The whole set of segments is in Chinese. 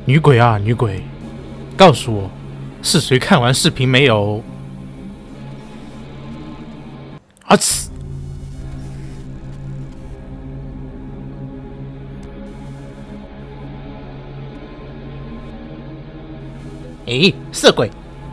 女鬼啊，女鬼，告诉我，是谁看完视频没有？啊呲！诶，色鬼！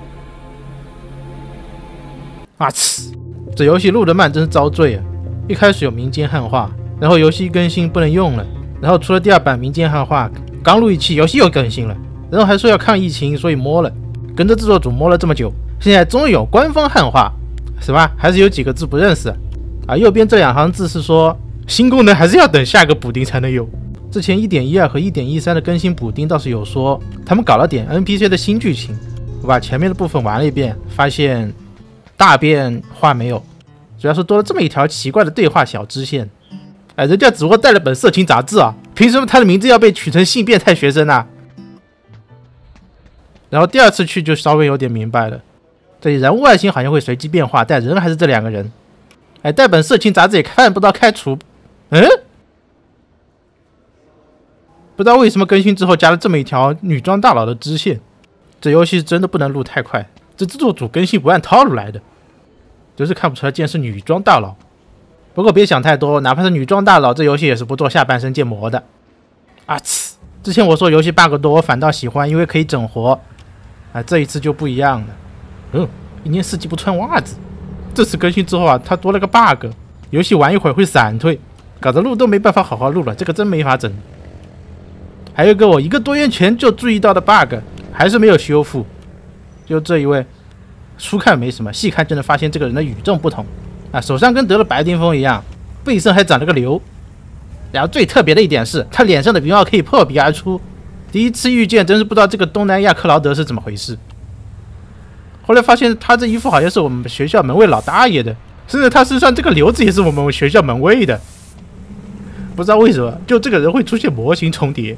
啊呲！这游戏录得慢真是遭罪啊！一开始有民间汉化，然后游戏更新不能用了，然后出了第2版民间汉化，刚录一期游戏又更新了，然后还说要抗疫情，所以摸了，跟着制作组摸了这么久，现在终于有官方汉化，什么还是有几个字不认识啊？右边这2行字是说新功能还是要等下个补丁才能有。之前 1.12 和 1.13 的更新补丁倒是有说他们搞了点 NPC 的新剧情，我把前面的部分玩了一遍，发现大变化没有，主要是多了这么一条奇怪的对话小支线。哎，人家只不过带了本色情杂志啊，凭什么他的名字要被取成性变态学生啊？然后第2次去就稍微有点明白了，这里人物外形好像会随机变化，但人还是这2个人。哎，带本色情杂志也看不到开除，不知道为什么更新之后加了这么一条女装大佬的支线。这游戏真的不能录太快，这制作组更新不按套路来的，就是看不出来竟然是女装大佬。不过别想太多，哪怕是女装大佬，这游戏也是不做下半身建模的。啊呲！之前我说游戏 bug 多，我反倒喜欢，因为可以整活。啊，这一次就不一样了。一年四季不穿袜子。这次更新之后啊，它多了个 bug， 游戏玩一会儿会闪退，搞得录都没办法好好录了，这个真没法整。还有一个我1个多月前就注意到的 bug， 还是没有修复。就这一位，初看没什么，细看就能发现这个人的与众不同。啊，手上跟得了白癜风一样，背上还长了个瘤。然后最特别的一点是，他脸上的眉毛可以破鼻而出。第一次遇见，真是不知道这个东南亚克劳德是怎么回事。后来发现他这衣服好像是我们学校门卫老大爷的，甚至他身上这个瘤子也是我们学校门卫的。不知道为什么，就这个人会出现模型重叠。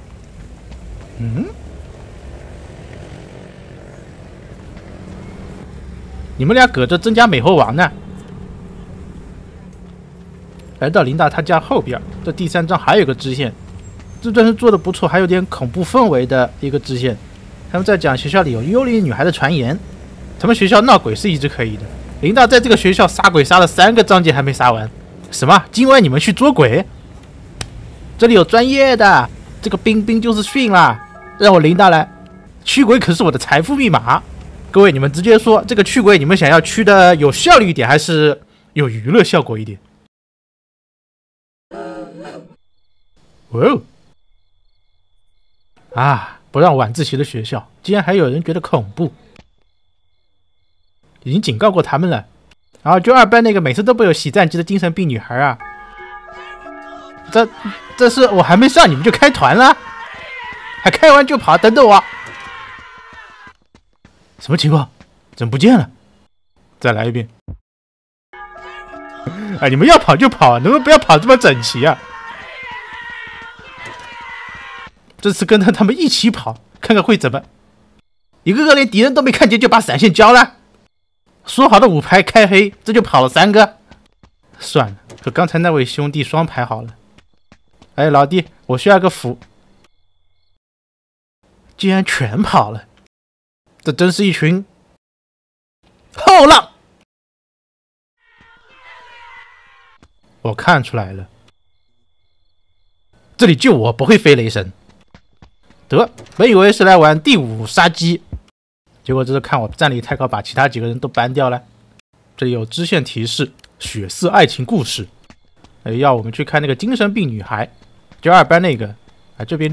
你们俩搁着增加美猴王呢？来到琳达他家后边，这第3章还有个支线，这段是做的不错，还有点恐怖氛围的一个支线。他们在讲学校里有幽灵女孩的传言，他们学校闹鬼是一直可以的。琳达在这个学校杀鬼杀了3个章节还没杀完。什么？今晚你们去捉鬼？这里有专业的，这个冰冰就是训啦，让我琳达来驱鬼，可是我的财富密码。各位，你们直接说，这个驱鬼你们想要驱的有效率一点，还是有娱乐效果一点？不让晚自习的学校，竟然还有人觉得恐怖。已经警告过他们了。然后就2班那个每次都被有洗战机的精神病女孩啊，这是我还没上你们就开团了，还开完就跑，等等我。什么情况？怎么不见了？再来一遍。哎，你们要跑就跑，能不能不要跑这么整齐啊？这次跟着他们一起跑，看看会怎么。一个个连敌人都没看见就把闪现交了。说好的5排开黑，这就跑了3个。算了，和刚才那位兄弟双排好了。哎，老弟，我需要个辅。竟然全跑了，这真是一群后浪。我看出来了，这里就我不会飞雷神。得，本以为是来玩第5杀机，结果这是看我战力太高，把其他几个人都搬掉了。这里有支线提示：血色爱情故事。要我们去看那个精神病女孩，就2班那个。这边。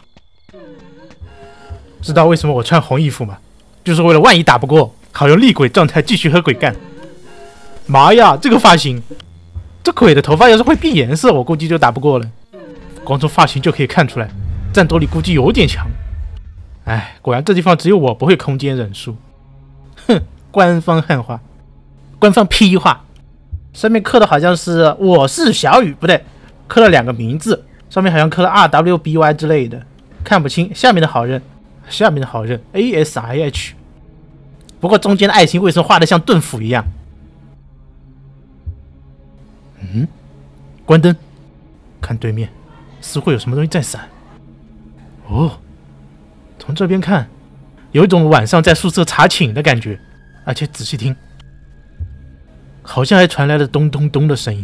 知道为什么我穿红衣服吗？就是为了万一打不过，好用厉鬼状态继续和鬼干。妈呀，这个发型，这鬼的头发要是会变颜色，我估计就打不过了。光从发型就可以看出来，战斗力估计有点强。哎，果然这地方只有我不会空间忍术。哼，官方汉化，官方批话，上面刻的好像是我是小雨，不对，刻了2个名字，上面好像刻了 RWBY 之类的，看不清。下面的好人 ASIH， 不过中间的爱情为什么画的像盾斧一样？关灯，看对面似乎有什么东西在闪。 从这边看，有一种晚上在宿舍查寝的感觉，而且仔细听，好像还传来了咚咚咚的声音。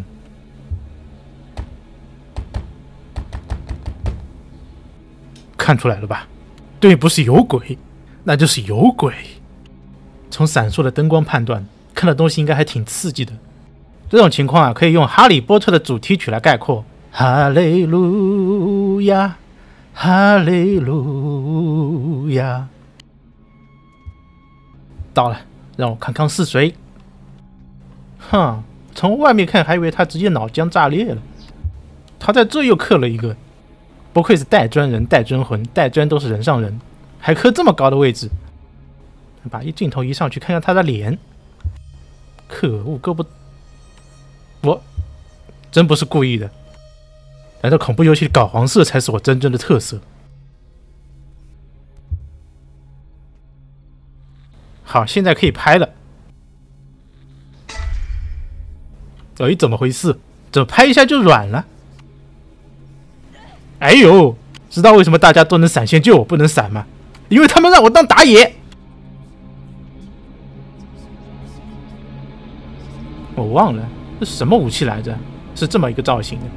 看出来了吧？对，不是有鬼，那就是有鬼。从闪烁的灯光判断，看的东西应该还挺刺激的。这种情况啊，可以用《哈利波特》的主题曲来概括：哈利路亚，哈利路亚。到了，让我看看是谁。哼，从外面看还以为他直接脑浆炸裂了，他在这又刻了一个。不愧是带砖人、带真魂，带砖都是人上人，还刻这么高的位置。把镜头移上去，看看他的脸。可恶，够不？我真不是故意的。难道恐怖游戏搞黄色才是我真正的特色？好，现在可以拍了。哎，怎么回事？怎么拍一下就软了？哎呦，知道为什么大家都能闪现，就我不能闪吗？因为他们让我当打野。我忘了这是什么武器来着，是这么一个造型的。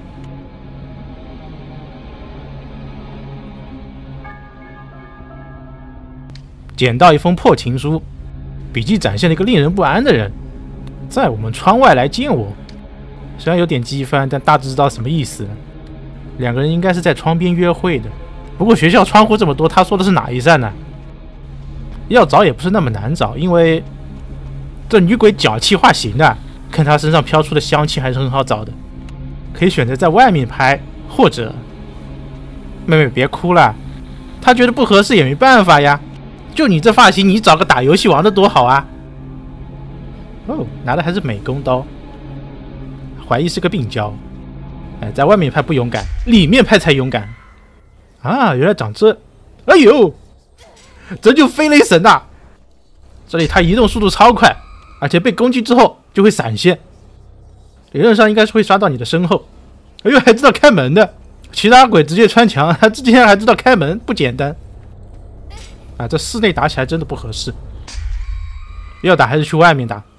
捡到一封破情书，笔记展现了一个令人不安的人，在我们窗外来见我。虽然有点机翻，但大致知道什么意思了。两个人应该是在窗边约会的，不过学校窗户这么多，他说的是哪一扇呢？要找也不是那么难找，因为这女鬼脚气化型的，看她身上飘出的香气还是很好找的。可以选择在外面拍，或者……妹妹别哭了，她觉得不合适也没办法呀。就你这发型，你找个打游戏玩的多好啊！哦，拿的还是美工刀，怀疑是个病娇。哎，在外面拍不勇敢，里面拍才勇敢啊！原来长这，哎呦，这就飞雷神呐！这里他移动速度超快，而且被攻击之后就会闪现，理论上应该是会刷到你的身后。哎呦，还知道开门的，其他鬼直接穿墙，他之前还知道开门，不简单啊！这室内打起来真的不合适，要打还是去外面打。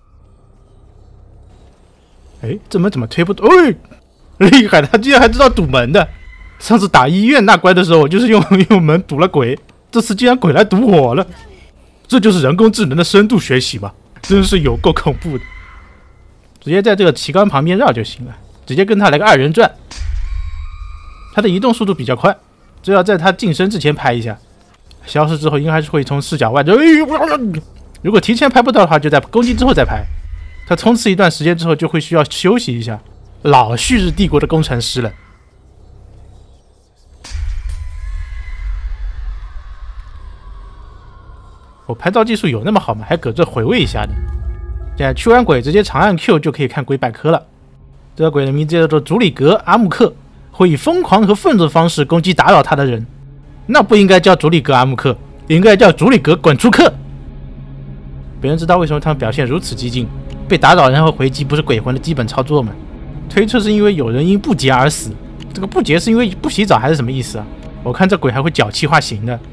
哎，这门怎么推不动？哎！厉害的，他竟然还知道堵门的。上次打医院那关的时候，我就是用门堵了鬼，这次竟然鬼来堵我了。这就是人工智能的深度学习嘛，真是有够恐怖的。直接在这个旗杆旁边绕就行了，直接跟他来个二人转。他的移动速度比较快，只要在他近身之前拍一下，消失之后应该还是会从视角外。如果提前拍不到的话，就在攻击之后再拍。他冲刺一段时间之后，就会需要休息一下。老旭日帝国的工程师了。我拍照技术有那么好吗？还搁这回味一下的。现在驱完鬼，直接长按 Q 就可以看鬼百科了。这个鬼的名字叫做祖里格阿木克，会以疯狂和愤怒的方式攻击打扰他的人。那不应该叫祖里格阿木克，应该叫祖里格滚出克。别人知道为什么他们表现如此激进？被打扰然后回击不是鬼魂的基本操作吗？推测是因为有人因不洁而死，这个不洁是因为不洗澡还是什么意思啊？我看这鬼还会脚气化形的。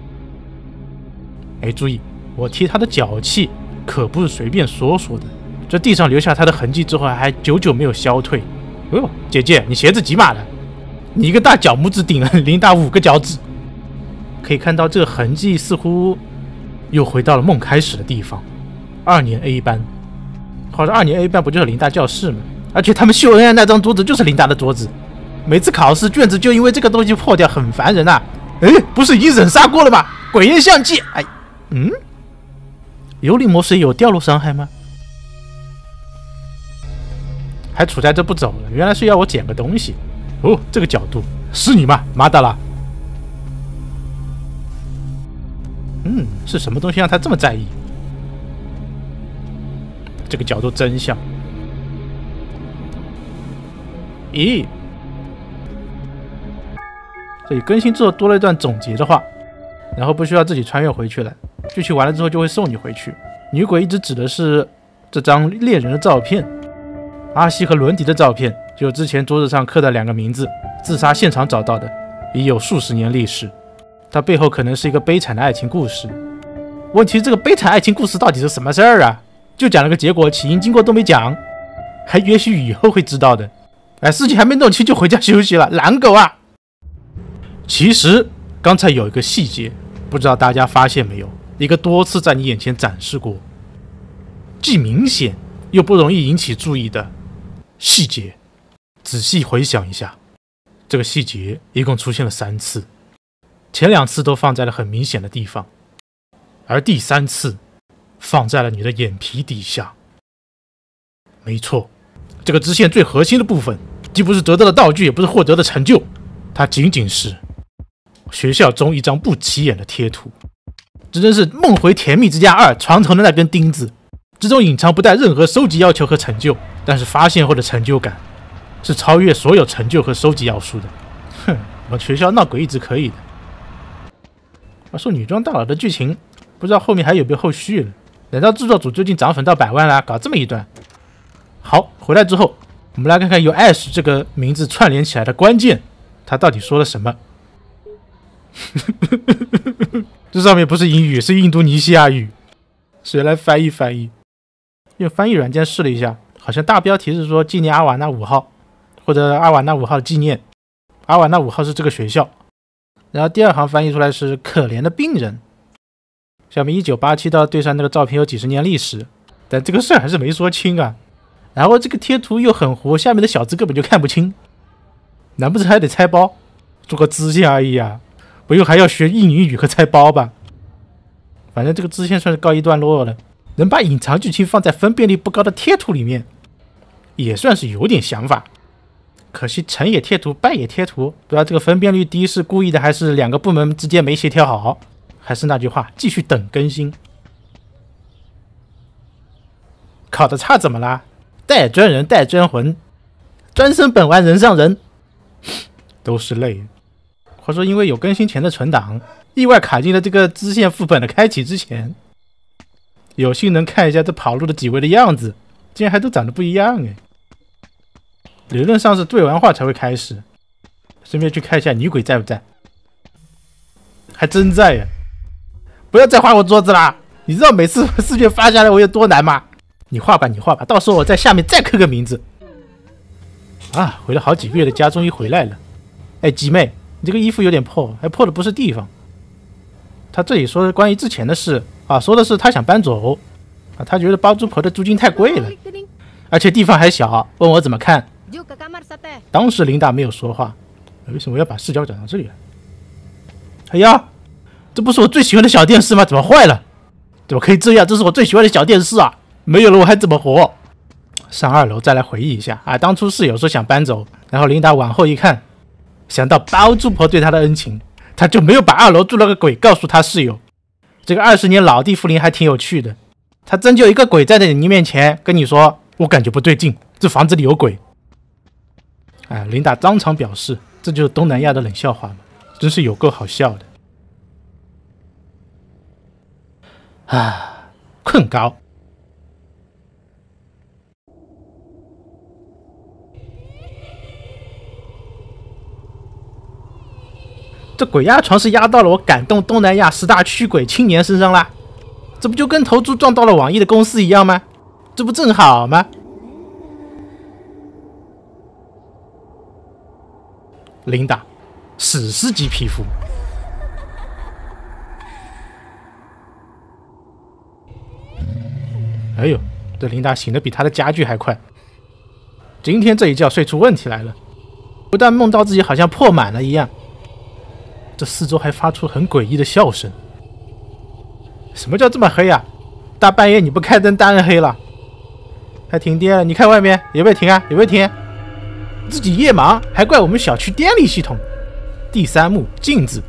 哎，注意，我踢他的脚气可不是随便说说的，这地上留下他的痕迹之后还久久没有消退。哦，姐姐，你鞋子几码了？你一个大脚拇指顶了琳达5个脚趾。可以看到这个痕迹似乎又回到了梦开始的地方。2年 A 班，好像2年 A 班不就是琳达教室吗？而且他们秀恩爱那张桌子就是琳达的桌子，每次考试卷子就因为这个东西破掉，很烦人啊！哎，不是已经忍杀过了吗？鬼焰相继，哎，幽灵魔水有掉落伤害吗？还处在这不走了，原来是要我捡个东西。哦，这个角度是你吗，马达拉？是什么东西让他这么在意？这个角度真像。咦，这里更新之后多了一段总结的话，然后不需要自己穿越回去了，剧情完了之后就会送你回去。女鬼一直指的是这张猎人的照片，阿西和伦迪的照片，就之前桌子上刻的2个名字，自杀现场找到的，已有数十年历史。 它背后可能是一个悲惨的爱情故事。问题这个悲惨爱情故事到底是什么事儿啊？就讲了个结果，起因经过都没讲，还也许以后会知道的。哎，事情还没弄清就回家休息了，懒狗啊！其实刚才有一个细节，不知道大家发现没有，一个多次在你眼前展示过，既明显又不容易引起注意的细节。仔细回想一下，这个细节一共出现了3次，前2次都放在了很明显的地方，而第3次放在了你的眼皮底下。没错，这个支线最核心的部分，既不是得到的道具，也不是获得的成就，它仅仅是学校中一张不起眼的贴图。这真是梦回甜蜜之家2床头的那根钉子，之中隐藏不带任何收集要求和成就，但是发现后的成就感是超越所有成就和收集要素的。哼，我学校闹鬼一直可以的。话说女装大佬的剧情，不知道后面还有没有后续了？难道制作组最近涨粉到100万啦？搞这么一段？好，回来之后，我们来看看由 Ash 这个名字串联起来的关键，他到底说了什么？这上面不是英语，是印度尼西亚语。谁来翻译翻译？用翻译软件试了一下，好像大标题是说纪念阿瓦纳5号，或者阿瓦纳5号的纪念。阿瓦纳5号是这个学校。然后第2行翻译出来是可怜的病人。下面1987到对上那个照片有几十年历史，但这个事儿还是没说清啊。然后这个贴图又很糊，下面的小字根本就看不清。难不成还得拆包？做个支线而已啊，不用还要学印尼语和拆包吧？反正这个支线算是告一段落了，能把隐藏剧情放在分辨率不高的贴图里面，也算是有点想法。可惜成也贴图，败也贴图，不知道这个分辨率低是故意的，还是2个部门之间没协调好。还是那句话，继续等更新。考得差怎么啦？带专人带专魂，专升本丸人上人，都是泪。话说因为有更新前的存档，意外卡进了这个支线副本的开启之前，有幸能看一下这跑路的几位的样子，竟然还都长得不一样哎。理论上是对完话才会开始，顺便去看一下女鬼在不在，还真在呀！不要再画我桌子啦！你知道每次试卷发下来我有多难吗？你画吧，你画吧，到时候我在下面再刻个名字。啊，回了好几个月的家终于回来了。哎，鸡妹，你这个衣服有点破，还破的不是地方。他这里说关于之前的事啊，说的是他想搬走啊，他觉得包租婆的租金太贵了，而且地方还小，问我怎么看。当时琳达没有说话，为什么要把视角转到这里来？哎呀，这不是我最喜欢的小电视吗？怎么坏了？怎么可以这样？这是我最喜欢的小电视啊！没有了我还怎么活？上2楼再来回忆一下啊，当初室友说想搬走，然后琳达往后一看，想到包租婆对他的恩情，他就没有把2楼住了个鬼告诉他室友。这个20年老地茯苓还挺有趣的，他真就一个鬼站在你面前跟你说，我感觉不对劲，这房子里有鬼。哎，琳达当场表示，这就是东南亚的冷笑话嘛，真是有够好笑的。啊，困高。这鬼压床是压到了我感动东南亚10大驱鬼青年身上啦，这不就跟头猪撞到了网易的公司一样吗？这不正好吗？琳达，史诗级皮肤。哎呦，这琳达醒得比她的家具还快。今天这一觉睡出问题来了，不但梦到自己好像破满了一样，这四周还发出很诡异的笑声。什么叫这么黑啊？大半夜你不开灯当然黑了。还停电了，你看外面有没有停啊？有没有停？自己夜盲还怪我们小区电力系统。第3幕镜子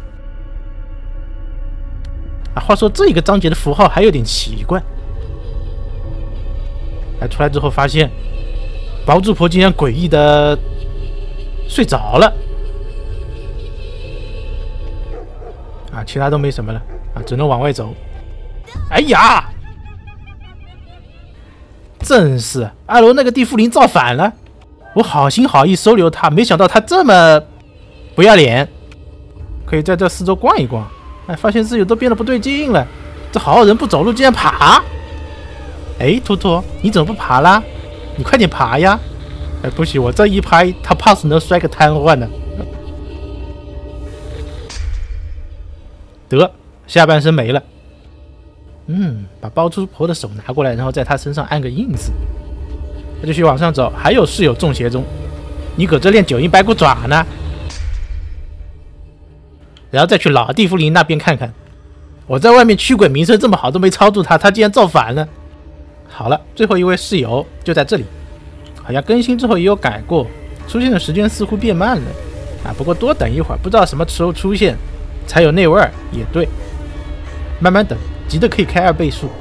啊，话说这一个章节的符号还有点奇怪。出来之后发现包租婆竟然诡异的睡着了啊，其他都没什么了啊，只能往外走。哎呀，真是2楼那个地茯苓造反了，我好心好意收留他，没想到他这么不要脸。 可以在这四周逛一逛。哎，发现自己都变得不对劲了，这好好人不走路竟然爬！哎，图图，你怎么不爬啦？你快点爬呀！哎，不行，我这一拍，他怕是能摔个瘫痪呢。得，下半身没了。把包租婆的手拿过来，然后在他身上按个印子。他继续往上走，还有室友中邪中，你搁这练九阴白骨爪呢？然后再去老地茯苓那边看看。我在外面驱鬼名声这么好，都没超度他，他竟然造反了。好了，最后一位室友就在这里，好像更新之后也有改过，出现的时间似乎变慢了啊。不过多等一会儿，不知道什么时候出现才有那味儿也对，慢慢等，急的可以开2倍速。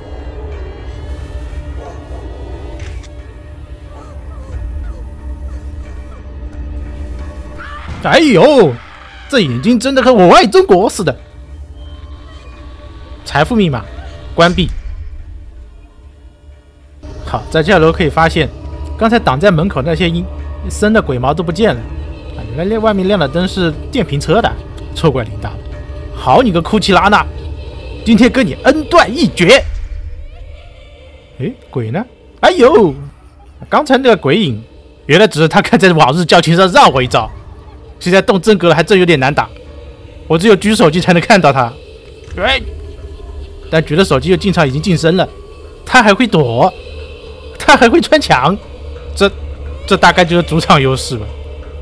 哎呦，这眼睛真的和我爱中国似的。财富密码关闭。好，在这楼可以发现，刚才挡在门口那些阴森的鬼毛都不见了啊！原来外面亮的灯是电瓶车的，错怪林大了。好你个库奇拉娜，今天跟你恩断义绝。哎，鬼呢？哎呦，刚才那个鬼影，原来只是他看在往日交情上让我一招。现在动真格了，还真有点难打，我只有举手机才能看到他。哎，但举了手机又经常已经近身了，他还会躲，他还会穿墙，这大概就是主场优势吧。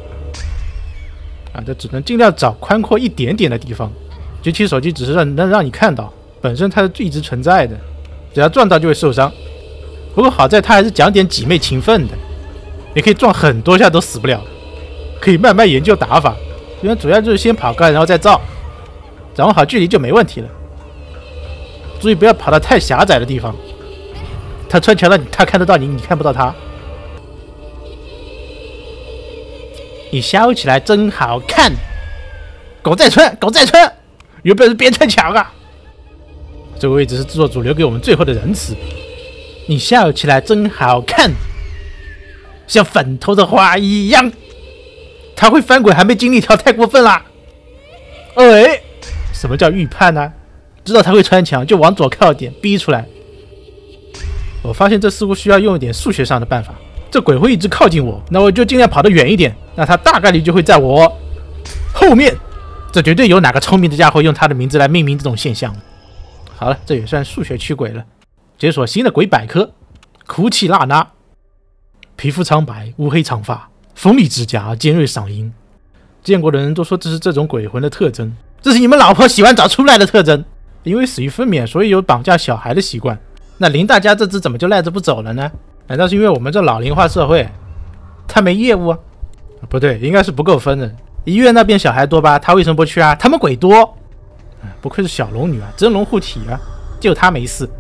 啊，这只能尽量找宽阔一点点的地方。举起手机只是能让你看到，本身它是一直存在的，只要撞到就会受伤。不过好在他还是讲点几妹勤奋的，你可以撞很多下都死不了。可以慢慢研究打法，因为主要就是先跑干，然后再造，掌握好距离就没问题了。注意不要跑到太狭窄的地方，他穿墙了，他看得到你，你看不到他。你笑起来真好看，狗在穿，狗在穿，有本事别穿墙啊！这个位置是制作组留给我们最后的仁慈。你笑起来真好看，像粉头的花一样。他会翻滚还没经历条太过分啦！哎，什么叫预判呢？知道他会穿墙就往左靠点逼出来。我发现这似乎需要用一点数学上的办法。这鬼会一直靠近我，那我就尽量跑得远一点，那他大概率就会在我后面。这绝对有哪个聪明的家伙用他的名字来命名这种现象。好了，这也算数学驱鬼了。解锁新的鬼百科：哭泣娜娜，皮肤苍白，乌黑长发。锋利指甲，尖锐嗓音，见过的人都说这是这种鬼魂的特征。这是你们老婆洗完澡出来的特征。因为死于分娩，所以有绑架小孩的习惯。那林大家这只怎么就赖着不走了呢？难道是因为我们这老龄化社会，他没业务啊？不对，应该是不够分的。医院那边小孩多吧，他为什么不去啊？他们鬼多。不愧是小龙女啊，真龙护体啊，就他没事。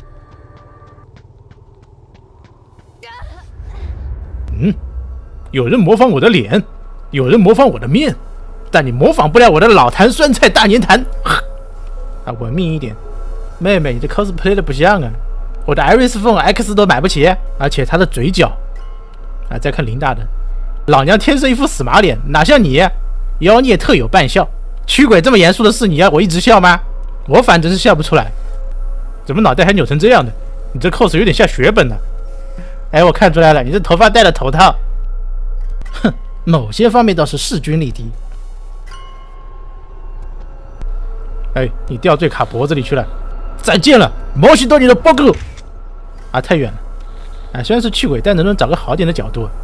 有人模仿我的脸，有人模仿我的面，但你模仿不了我的老坛酸菜大粘痰。啊，文明一点，妹妹，你这 cosplay 的不像啊！我的 Iris Phone X 都买不起，而且他的嘴角，啊，再看林大的，老娘天生一副死马脸，哪像你，妖孽特有扮笑。驱鬼这么严肃的事，你要我一直笑吗？我反正是笑不出来。怎么脑袋还扭成这样的？你这 cos 有点像血本呢。哎，我看出来了，你这头发戴了头套。哼，某些方面倒是势均力敌。哎，你掉罪卡脖子里去了，再见了，毛西多尼的报告。啊，太远了。啊，虽然是驱鬼，但能不能找个好点的角度？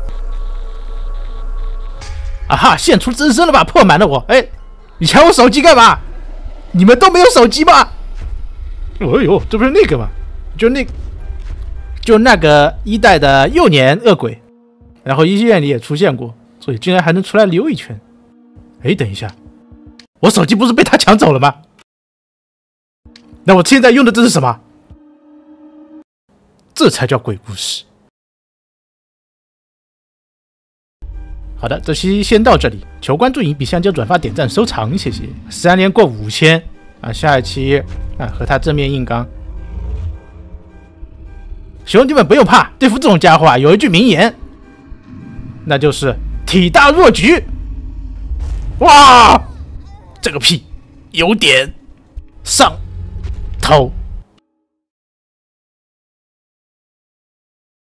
啊哈，现出真身了吧，破满了我。哎，你抢我手机干嘛？你们都没有手机吗？哎呦，这不是那个吗？就那个1代的幼年恶鬼。然后医院里也出现过，所以竟然还能出来溜一圈。哎，等一下，我手机不是被他抢走了吗？那我现在用的这是什么？这才叫鬼故事。好的，这期先到这里，求关注、影笔、香蕉、转发、点赞、收藏，谢谢。3连过5000啊，下一期啊和他正面硬刚。兄弟们不用怕，对付这种家伙啊，有一句名言。那就是体大若举。哇， 这个屁有点上头。